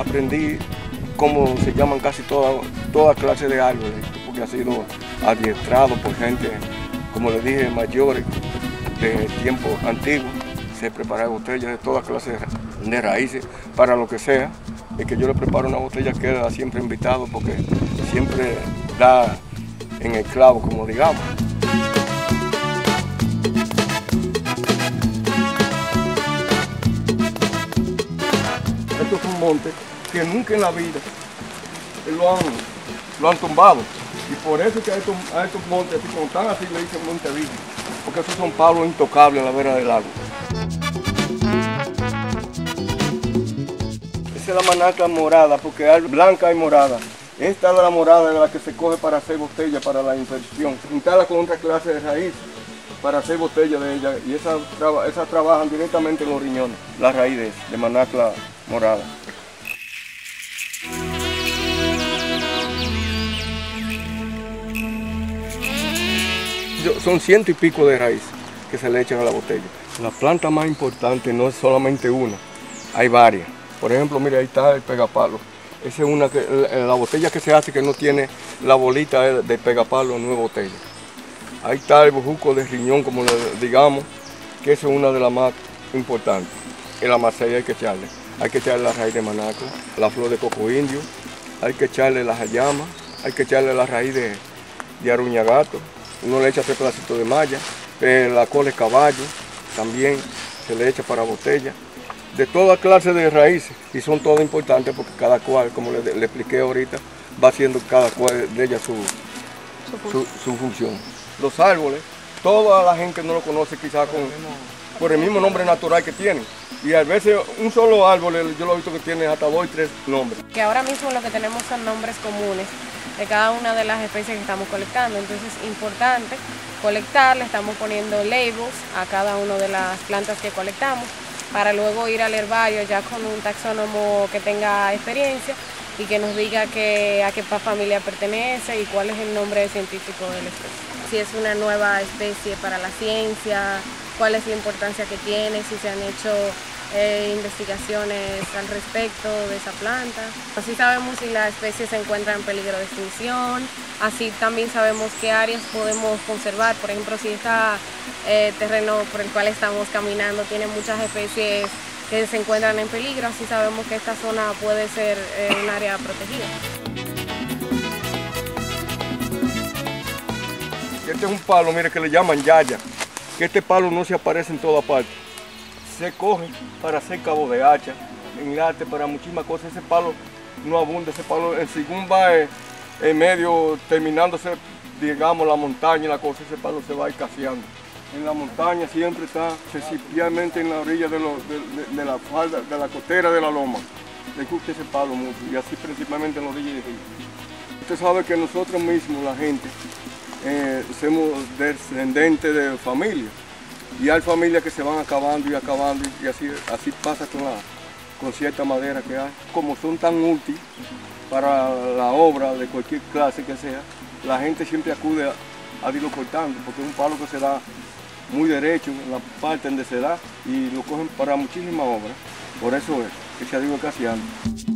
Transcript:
aprendí cómo se llaman casi toda clase de árboles, porque ha sido adiestrado por gente, como les dije, mayores de tiempos antiguos. Se prepara botellas de toda clase de raíces, para lo que sea. El que yo le preparo una botella queda siempre invitado porque siempre da en el clavo, como digamos. Esto es un monte que nunca en la vida lo han tumbado. Y por eso es que a estos montes, así como están así, le dicen monte virgen, porque esos son palos intocables en la vera del lago. Esa es la manacla morada, porque hay blanca y morada. Esta es la morada de la que se coge para hacer botella para la infección. Juntarla con otra clase de raíz para hacer botella de ella, y esas trabajan directamente en los riñones, las raíces de manacla morada. Son 100 y pico de raíces que se le echan a la botella. La planta más importante no es solamente una, hay varias. Por ejemplo, mire, ahí está el pegapalo. Esa es una la botella que se hace que no tiene la bolita de pegapalo, no es botella. Ahí está el bejuco de riñón, como le digamos, que esa es una de las más importantes. En la macella hay que echarle la raíz de manacla, la flor de coco indio, hay que echarle las hayamas, hay que echarle la raíz de aruñagato. Uno le echa 3 pedacitos de malla, la cola de caballo también se le echa para botella. De toda clase de raíces, y son todas importantes porque cada cual, como le expliqué ahorita, va haciendo cada cual de ellas su función. Los árboles, toda la gente no lo conoce quizás por el mismo nombre natural que tienen. Y a veces un solo árbol, yo lo he visto que tiene hasta 2 y 3 nombres. Que ahora mismo lo que tenemos son nombres comunes de cada una de las especies que estamos colectando. Entonces es importante colectar, le estamos poniendo labels a cada una de las plantas que colectamos, para luego ir al herbario ya con un taxónomo que tenga experiencia y que nos diga a qué familia pertenece y cuál es el nombre científico de la especie. Si es una nueva especie para la ciencia, cuál es la importancia que tiene, si se han hecho investigaciones al respecto de esa planta. Así sabemos si la especie se encuentra en peligro de extinción, así también sabemos qué áreas podemos conservar. Por ejemplo, si este terreno por el cual estamos caminando tiene muchas especies que se encuentran en peligro, así sabemos que esta zona puede ser un área protegida. Este es un palo, mire, que le llaman yaya, que este palo no se aparece en toda parte. Se coge para hacer cabo de hacha, en arte, para muchísimas cosas. Ese palo no abunda, ese palo, según va en medio, terminándose, digamos, la montaña y la cosa, ese palo se va escaseando. En la montaña siempre está especialmente en la orilla de la falda, de la costera de la loma. Le gusta ese palo mucho, y así principalmente en la orilla del río. Usted sabe que nosotros mismos, la gente, somos descendientes de familias. Y hay familias que se van acabando y así pasa con cierta madera que hay. Como son tan útiles para la obra de cualquier clase que sea, la gente siempre acude a irlo cortando, porque es un palo que se da muy derecho en la parte donde se da y lo cogen para muchísimas obras. Por eso es que se ha ido escaseando.